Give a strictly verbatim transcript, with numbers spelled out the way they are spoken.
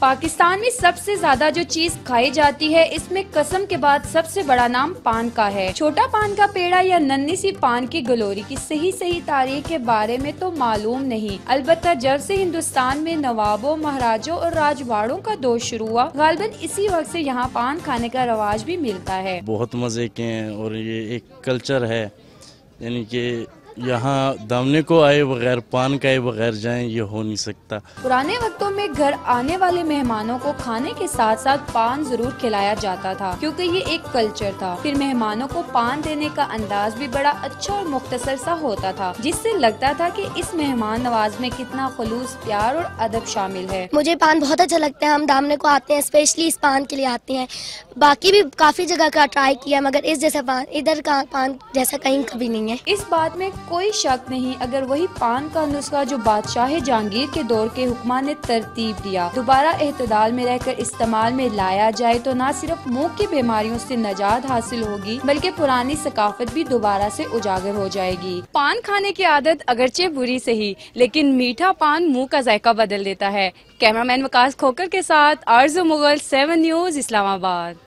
پاکستان میں سب سے زیادہ جو چیز کھائی جاتی ہے اس میں قسم کے بعد سب سے بڑا نام پان کا ہے۔ چھوٹا پان کا پیڑا یا ننھی سی پان کی گلوری کی صحیح صحیح تاریخ کے بارے میں تو معلوم نہیں، البتہ جب سے ہندوستان میں نوابوں، مہاراجوں اور راجواڑوں کا دور شروع ہوا، غالباً اسی وقت سے یہاں پان کھانے کا رواج بھی ملتا ہے۔ بہت مزے کے ہیں اور یہ ایک کلچر ہے، یعنی کہ یہاں دامنے کو آئے بغیر پان کھائے بغیر جائیں یہ ہو نہیں سکتا۔ پرانے وقتوں میں گھر آنے والے مہمانوں کو کھانے کے ساتھ ساتھ پان ضرور کھلایا جاتا تھا کیونکہ یہ ایک کلچر تھا۔ پھر مہمانوں کو پان دینے کا انداز بھی بڑا اچھا اور مختصر سا ہوتا تھا، جس سے لگتا تھا کہ اس مہمان نواز میں کتنا خلوص، پیار اور ادب شامل ہے۔ مجھے پان بہت اچھا لگتا ہے، ہم دامنے کو آتے ہیں اسپیشلی اس پان کے لیے آتے ہیں۔ باقی بھی کافی جگہ کا ٹرائی کیا مگر اس جیسا پان ادھر کا پان جیسا کہیں کبھی نہیں ہے۔ اس بات میں کوئی شک نہیں، اگر وہی پان کا نسخہ جو بادشاہ جہانگیر کے دور کے حکماں نے ترتیب دیا دوبارہ اعتدال میں رہ کر استعمال میں لایا جائے تو نہ صرف منہ کی بیماریوں سے نجات حاصل ہوگی بلکہ پرانی ثقافت بھی دوبارہ سے اجاگر ہو جائے گی۔ پان کھانے کی عادت اگرچہ بری سہی لیکن میٹھا پان منہ کا ذائقہ بدل دیتا ہے۔ کیمرہ مین وقاص کھوکر کے ساتھ آرزو مغل، سیون نیوز، اسلام آباد۔